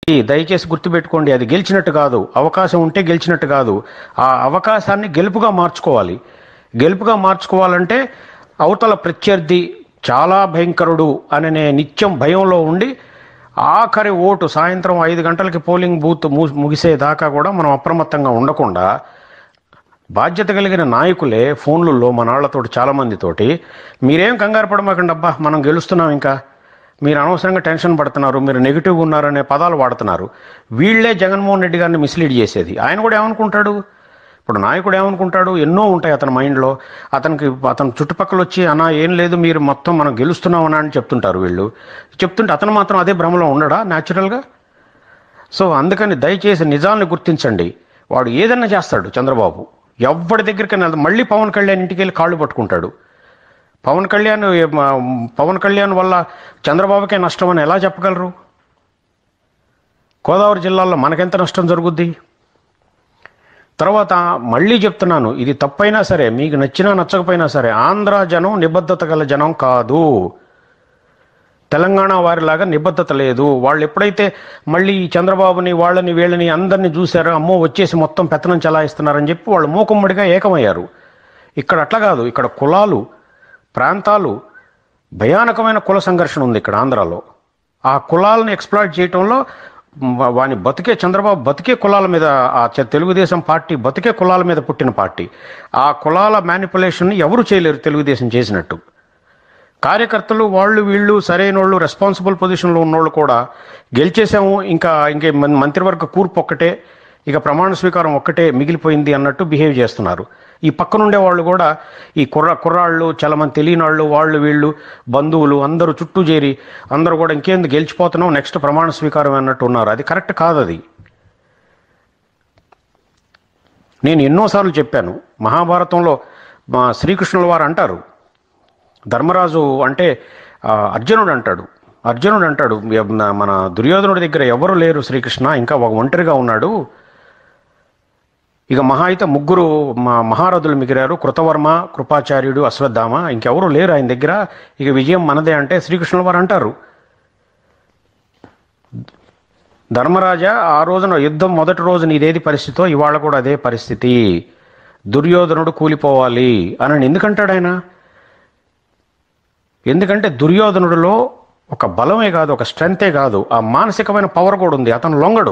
దయచేసి గుర్తుపెట్టుకోండి, అది గెలిచినట్టు కాదు. అవకాశం ఉంటే గెలిచినట్టు కాదు. ఆ అవకాశాన్ని గెలుపుగా మార్చుకోవాలి. గెలుపుగా మార్చుకోవాలంటే అవతల ప్రత్యర్థి చాలా భయంకరుడు అనే నిత్యం భయంలో ఉండి ఆఖరి ఓటు సాయంత్రం 5 గంటలకి పోలింగ్ బూత్ ముగిసేదాకా కూడా మనం అప్రమత్తంగా ఉండకుండా బాధ్యత కలిగిన నాయకులే ఫోన్లలో మనాళ్లతోటి చాలామందితోటి మీరేం కంగారు పడమాకండి, అబ్బా మనం గెలుస్తున్నాం, ఇంకా మీరు అనవసరంగా టెన్షన్ పడుతున్నారు, మీరు నెగిటివ్గా ఉన్నారనే పదాలు వాడుతున్నారు. వీళ్లే జగన్మోహన్ రెడ్డి గారిని మిస్లీడ్ చేసేది. ఆయన కూడా ఏమనుకుంటాడు, ఇప్పుడు నాయకుడు ఏమనుకుంటాడు, ఎన్నో ఉంటాయి అతని మైండ్లో. అతను చుట్టుపక్కల వచ్చి అన్నా ఏం లేదు, మీరు మొత్తం మనం గెలుస్తున్నామన్నా అని చెప్తుంటారు. వీళ్ళు చెప్తుంటే అతను మాత్రం అదే భ్రమలో ఉండడా న్యాచురల్గా? సో అందుకని దయచేసి నిజాన్ని గుర్తించండి. వాడు ఏదన్నా చేస్తాడు చంద్రబాబు, ఎవరి దగ్గరికి మళ్ళీ పవన్ కళ్యాణ్ ఇంటికి వెళ్ళి కాళ్ళు పట్టుకుంటాడు. పవన్ కళ్యాణ్ వల్ల చంద్రబాబుకే నష్టం అని ఎలా చెప్పగలరు? గోదావరి జిల్లాలో మనకెంత నష్టం జరుగుద్ది? తర్వాత మళ్ళీ చెప్తున్నాను, ఇది తప్పైనా సరే, మీకు నచ్చినా నచ్చకపోయినా సరే, ఆంధ్ర జనం నిబద్ధత గల జనం కాదు. తెలంగాణ వారిలాగా నిబద్ధత లేదు. వాళ్ళు ఎప్పుడైతే మళ్ళీ చంద్రబాబుని వాళ్ళని వీళ్ళని అందరినీ చూశారో, అమ్మో వచ్చేసి మొత్తం పెత్తనం చలాయిస్తున్నారని చెప్పి వాళ్ళు మూకుమ్మడిగా ఏకమయ్యారు. ఇక్కడ అట్లా కాదు. ఇక్కడ కులాలు, ప్రాంతాలు, భయానకమైన కుల సంఘర్షణ ఉంది ఇక్కడ ఆంధ్రాలో. ఆ కులాలను ఎక్స్ప్లాయిట్ చేయటంలో వాని బతికే చంద్రబాబు బతికే కులాల మీద, ఆ తెలుగుదేశం పార్టీ బతికే కులాల మీద పుట్టిన పార్టీ. ఆ కులాల మ్యానిపులేషన్ని ఎవరు చేయలేరు తెలుగుదేశం చేసినట్టు. కార్యకర్తలు వాళ్ళు వీళ్ళు సరైన వాళ్ళు, రెస్పాన్సిబుల్ పొజిషన్లో ఉన్నోళ్ళు కూడా గెలిచేసాము, ఇంకే మంత్రివర్గ కూర్పు ఒక్కటే, ఇక ప్రమాణ స్వీకారం ఒక్కటే మిగిలిపోయింది అన్నట్టు బిహేవ్ చేస్తున్నారు. ఈ పక్కనుండే వాళ్ళు కూడా ఈ కుర్రాళ్ళు, చాలా మంది తెలియని వాళ్ళు వీళ్ళు బంధువులు అందరూ చుట్టూ చేరి అందరూ కూడా ఇంకేందుకు గెలిచిపోతున్నాం, నెక్స్ట్ ప్రమాణ స్వీకారం అన్నట్టు ఉన్నారు. అది కరెక్ట్ కాదు. అది నేను ఎన్నోసార్లు చెప్పాను. మహాభారతంలో మా శ్రీకృష్ణుల వారు అంటారు, ధర్మరాజు అంటే అర్జునుడు అంటాడు మన దుర్యోధనుడి దగ్గర ఎవరు లేరు శ్రీకృష్ణ, ఇంకా ఒక ఒంటరిగా ఉన్నాడు, ఇక మహా అయితే 3 మహారథులు మిగిలారు, కృతవర్మ, కృపాచార్యుడు, అశ్వత్థామ, ఇంకెవరు లేరు ఆయన దగ్గర, ఇక విజయం మనదే అంటే శ్రీకృష్ణుల వారు అంటారు, ధర్మరాజా ఆ రోజున యుద్ధం మొదటి రోజు నీదేది పరిస్థితో ఇవాళ కూడా అదే పరిస్థితి, దుర్యోధనుడు కూలిపోవాలి అని ఎందుకంటాడు ఆయన? ఎందుకంటే దుర్యోధనుడిలో ఒక బలమే కాదు, ఒక స్ట్రెంతే కాదు, ఆ మానసికమైన పవర్ కూడా ఉంది. అతను లొంగడు.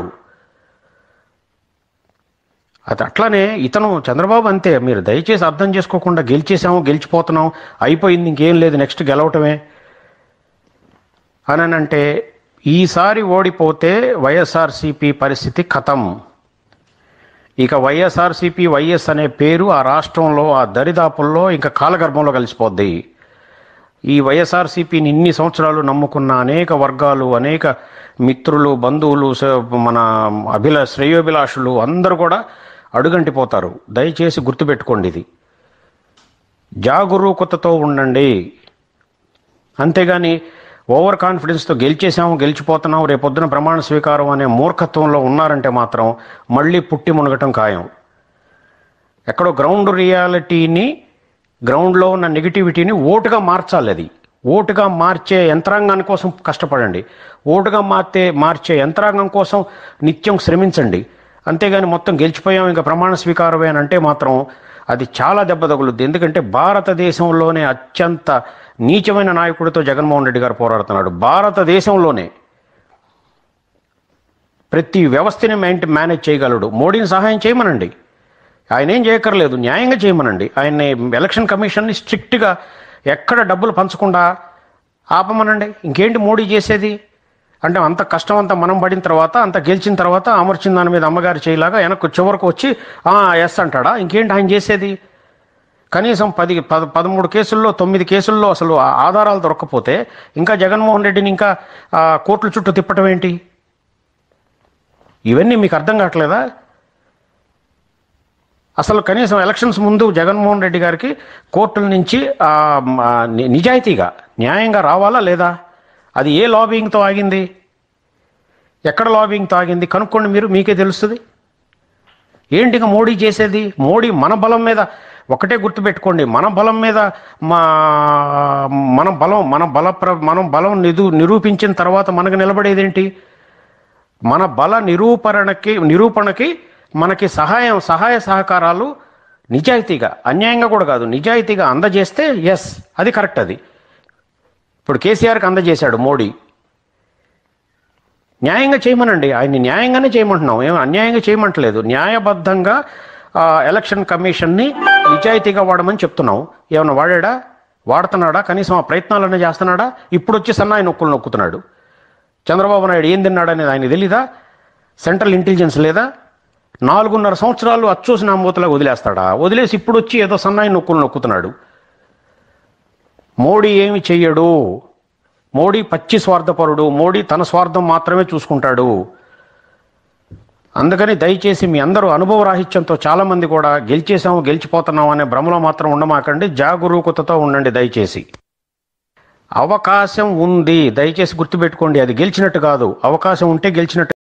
అది అట్లానే ఇతను చంద్రబాబు అంతే. మీరు దయచేసి అర్థం చేసుకోకుండా గెలిచిపోతున్నాం, అయిపోయింది, ఇంకేం లేదు, నెక్స్ట్ గెలవటమే అని అంటే, ఈసారి ఓడిపోతే వైఎస్ఆర్సీపీ పరిస్థితి ఖతం. ఇక వైఎస్ఆర్సీపీ, వైఎస్ అనే పేరు ఆ రాష్ట్రంలో, ఆ దరిదాపుల్లో ఇంకా కాలగర్భంలో కలిసిపోద్ది. ఈ వైఎస్ఆర్సీపీని ఇన్ని సంవత్సరాలు నమ్ముకున్న అనేక వర్గాలు, అనేక మిత్రులు, బంధువులు, మన శ్రేయోభిలాషులు అందరూ కూడా అడుగంటిపోతారు. దయచేసి గుర్తుపెట్టుకోండి, ఇది జాగరూకతతో ఉండండి. అంతేగాని ఓవర్ కాన్ఫిడెన్స్తో గెలిచిపోతున్నాం, రేపొద్దున ప్రమాణ స్వీకారం అనే మూర్ఖత్వంలో ఉన్నారంటే మాత్రం మళ్ళీ పుట్టి మునగటం ఖాయం. ఎక్కడో గ్రౌండ్ రియాలిటీని, గ్రౌండ్లో ఉన్న నెగిటివిటీని ఓటుగా మార్చాలి. అది ఓటుగా మార్చే యంత్రాంగాన్ని కోసం కష్టపడండి. ఓటుగా మార్చే యంత్రాంగం కోసం నిత్యం శ్రమించండి. అంతేగాని మొత్తం గెలిచిపోయాం, ఇంకా ప్రమాణ స్వీకారమే అని అంటే మాత్రం అది చాలా దెబ్బ తగులుద్ది. ఎందుకంటే భారతదేశంలోనే అత్యంత నీచమైన నాయకుడితో జగన్మోహన్ రెడ్డి గారు పోరాడుతున్నాడు. భారతదేశంలోనే ప్రతి వ్యవస్థని మేనేజ్ చేయగలడు. మోడీని సహాయం చేయమనండి, ఆయన ఏం చేయక్కర్లేదు, న్యాయంగా చేయమనండి. ఆయన్ని ఎలక్షన్ కమిషన్ని స్ట్రిక్ట్గా ఎక్కడ డబ్బులు పంచకుండా ఆపమనండి. ఇంకేంటి మోడీ చేసేది అంటే, అంత కష్టం అంతా మనం పడిన తర్వాత, అంత గెలిచిన తర్వాత అమర్చిన దాని మీద అమ్మగారి చేయలాగా వెనక్కు చివరకు వచ్చి ఎస్ అంటాడా? ఇంకేంటి ఆయన చేసేది? కనీసం 13 కేసుల్లో 9 కేసుల్లో అసలు ఆధారాలు దొరక్కపోతే ఇంకా జగన్మోహన్ రెడ్డిని ఇంకా కోర్టుల చుట్టూ తిప్పటం ఏంటి? ఇవన్నీ మీకు అర్థం కావట్లేదా? అసలు కనీసం ఎలక్షన్స్ ముందు జగన్మోహన్ రెడ్డి గారికి కోర్టుల నుంచి నిజాయితీగా, న్యాయంగా రావాలా లేదా? అది ఏ లాబింగ్తో ఆగింది? ఎక్కడ లాబింగ్తో ఆగింది? కనుక్కోండి మీరు, మీకే తెలుస్తుంది. ఏంటిగా మోడీ చేసేది? మోడీ మన బలం మీద ఒకటే గుర్తుపెట్టుకోండి, మన బలం మీద మనం బలం నిరూపించిన తర్వాత మనకు నిలబడేదేంటి? మన బల నిరూపణకి మనకి సహాయ సహకారాలు నిజాయితీగా, అన్యాయంగా కూడా కాదు, నిజాయితీగా అందజేస్తే ఎస్, అది కరెక్ట్. అది ఇప్పుడు కేసీఆర్కి అందజేశాడు మోడీ, న్యాయంగా చేయమనండి, ఆయన్ని న్యాయంగానే చేయమంటున్నాం, ఏం అన్యాయంగా చేయమంటలేదు. న్యాయబద్ధంగా ఎలక్షన్ కమిషన్ని నిజాయితీగా వాడమని చెప్తున్నాం. ఏమన్నా వాడా? వాడుతున్నాడా? కనీసం ఆ ప్రయత్నాలన్నా చేస్తున్నాడా? ఇప్పుడు వచ్చి సన్నాయి నొక్కులు నొక్కుతున్నాడు. చంద్రబాబు నాయుడు ఏం తిన్నాడనేది ఆయన తెలీదా? సెంట్రల్ ఇంటెలిజెన్స్ లేదా? 4.5 సంవత్సరాలు అచ్చూసిన మూతలా వదిలేస్తాడా? వదిలేసి ఇప్పుడు వచ్చి ఏదో సన్నాయి నొక్కులు నొక్కుతున్నాడు. మోడీ ఏమి చెయ్యడు. మోడీ పచ్చి స్వార్థపరుడు. మోడీ తన స్వార్థం మాత్రమే చూసుకుంటాడు. అందుకని దయచేసి మీ అందరూ అనుభవ రాహిత్యంతో చాలామంది కూడా గెలిచిపోతున్నాం అనే భ్రమలో మాత్రం ఉండమాకండి. జాగరూకతతో ఉండండి దయచేసి. అవకాశం ఉంది, దయచేసి గుర్తుపెట్టుకోండి. అది గెలిచినట్టు కాదు, అవకాశం ఉంటే గెలిచినట్టు.